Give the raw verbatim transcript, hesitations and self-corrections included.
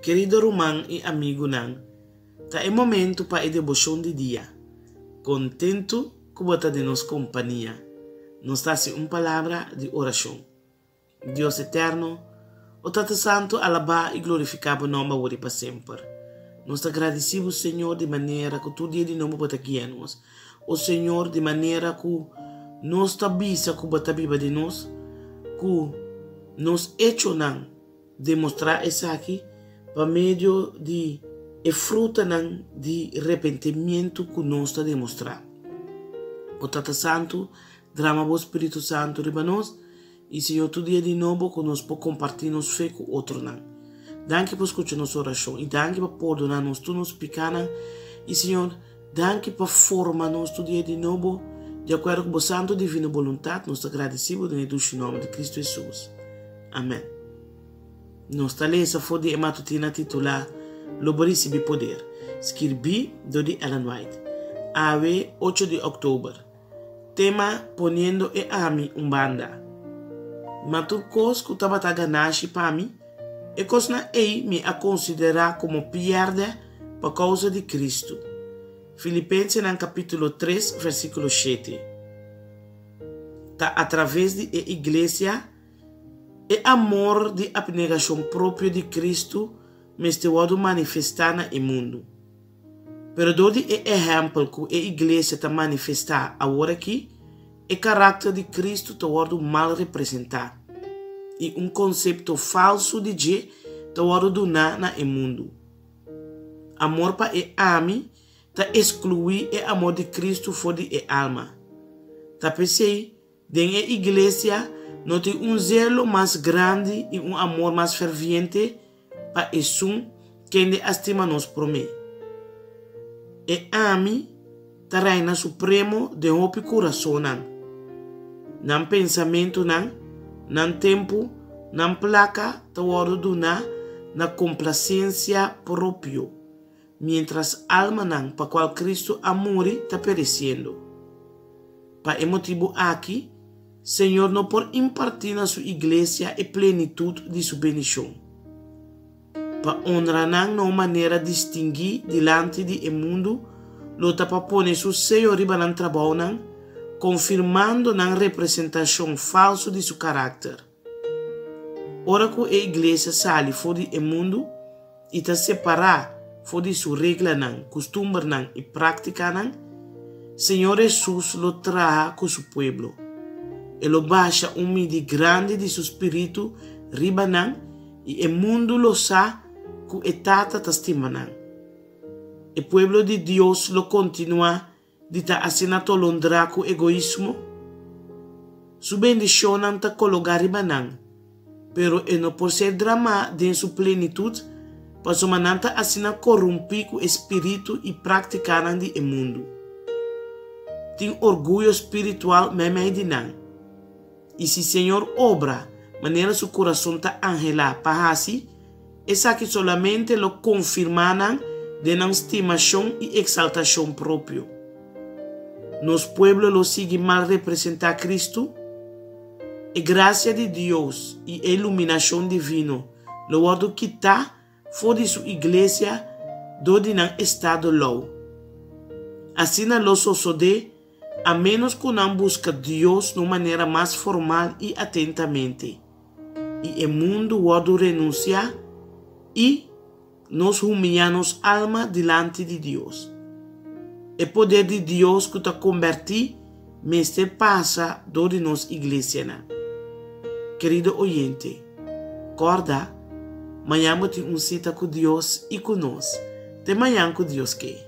Querido irmão e amigo nan, tá é momento para a devoção de dia. Contento que bota de nos companhia. Nos dá uma palavra de oração. Deus eterno, o Tata Santo, alabar e glorificar o nome agora para sempre. Nós agradecemos, Senhor, de maneira que tu dia de novo bota guiar-nos. O Senhor, de maneira que nos tabisa que bota viva de nós, que nos hecho não demonstrar isso aqui por meio de e fruta não de arrependimento que nós está demonstrar. O Tata Santo, drama o Espírito Santo riba nós, e Senhor, tu dia de novo que nós podemos compartilhar nos fé com outro não. Danke por escutar nossa oração e danke por perdonar-nos tu nos pecados. E Senhor, danke por formar-nos tu dia de novo de acordo com a Santo Divina Vontade. Nós agradecemos em nome de Cristo Jesus. Amém. Nossa lesa foi de matutina titular Lobo recebi poder. Escrevi do de Ellen White. Ave oito de outubro. Tema poniendo e ami um banda. Maturcos que estava a ganhar para mim. E cosna ei me a considerar como pierde por causa de Cristo. Filipenses no capítulo três, versículo sete. Tá através de a igreja e amor de abnegação própria de Cristo me este wado manifestar no mundo. Pero do de e exemplo que a igreja está manifestar agora aqui, o caráter de Cristo está wado mal representar. E um conceito falso de G está wado donar no mundo. Amor para e ami está excluir o amor de Cristo fora de e alma. Tá pensei, dentro da igreja não tem um zelo mais grande e um amor mais ferviente para isso quem de estima nos promete. E ami ta reina supremo de hopi coração nan. Nan pensamento nan, nan tempo, nan placa ta wado duna na complacência próprio. Mientras alma nan pa qual Cristo amore ta perecendo. Pa e motivo aqui, Senhor não por impartir na sua igreja a plenitude de sua bendição. Para honrar não maneira distinguir diante do mundo, luta para pôr seu sello riba no trabalho não, confirmando na representação falsa de seu caráter. Ora que a igreja sale fora do mundo e está separar fora de sua regra não, costume não e prática não, Senhor Jesus lo traz com seu povo. Ele baixa um midi grande de seu espírito riba não e o mundo lo sabe que etata testimonam. O pueblo de Deus lo continua de ta asina tolondra com egoísmo. Su bendição não ta colocar ribanang, pero e não por ser drama de sua plenitude, para sua mananta asina corromper com espírito e praticar de mundo. Tem orgulho espiritual mesmo de não. E se Senhor obra, maneira seu coração ta angelar para assim, essa que solamente lo confirmaram de na estimação e exaltação próprio. Nos pueblos lo sigue mal representar Cristo, e graça de Deus e iluminação divina lo wado quitar fora de sua igreja do de não estado low. Assim lo sucede a menos que não busca Deus de maneira mais formal e atentamente. E o mundo wado renunciar e nos humilhamos alma diante de Deus. O poder de Deus que te converti, mestre passa do de nos igreja. Querido oyente, acorda, amanhã tem um cita com Deus e com nós. Até amanhã com Deus que.